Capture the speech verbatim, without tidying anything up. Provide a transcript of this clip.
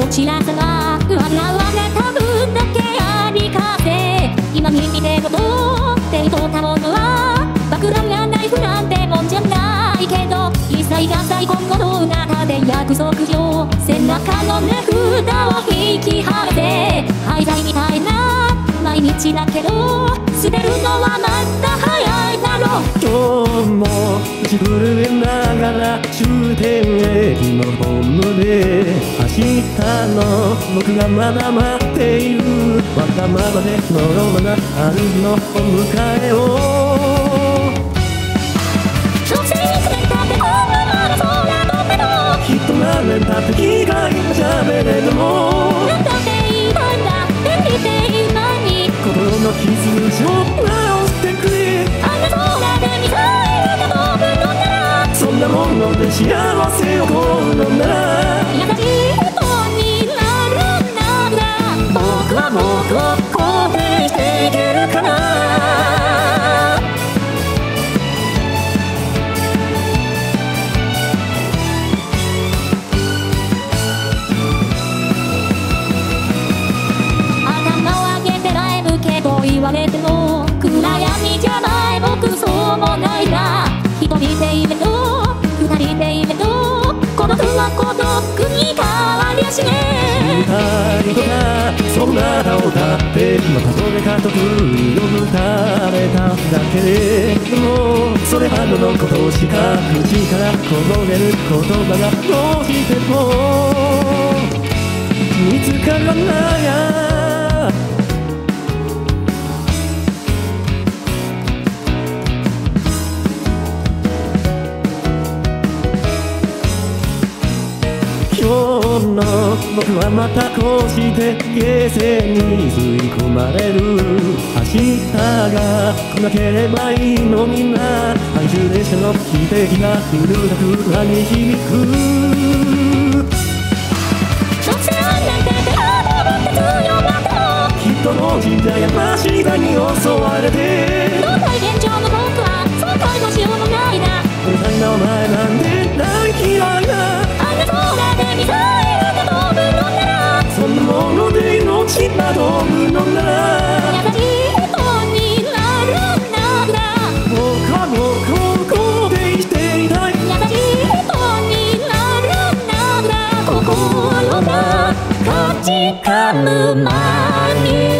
ちらさま笑われた分だけありかせ今に見て戻っていとったものは爆弾やナイフなんてもんじゃないけど一切が最後の中で約束上背中の値札を引き張って廃材みたいな毎日だけど捨てるのはまだ早いだろう。 今日も口震えながら終点駅のホームで明日の僕がまだ待っているわがままでのろまなある日のお迎えを女性にくれたってこんなまだ空飛べろきっと何年経って機械も喋れるもなんだっていいんだ便利で今に心の傷を直してくれあんな空でミサイルが飛ぶのならそんなもので幸せを取るのなら優しい人になるんだ僕は僕を肯定していけるかな。頭を上げてライブけど言われても暗闇じゃない僕そうもないな。一人でいると二人でいると孤独は孤独に変わりゃしねえ人がそんな名を立ってまたそれかと呼ぶたれただけででもそれはのことしか口からこぼれる言葉がどうしても見つからないや今日の僕はまたこうしてゲーセンに吸い込まれる明日が来なければいいのにな愛中列車の汽笛がうるさく空に響く直線なんて手が登って強がってもきっともう神社や間違いに襲われて胴体現状の僕はそんなどうしようもないなうるさいなお前なんて大嫌いなあんな空でミサイルが飛ぶのならそんなもので命が飛ぶのなら優しい人になるんだ僕は僕を肯定していたい優しい人になるんだ心が勝ち噛む間に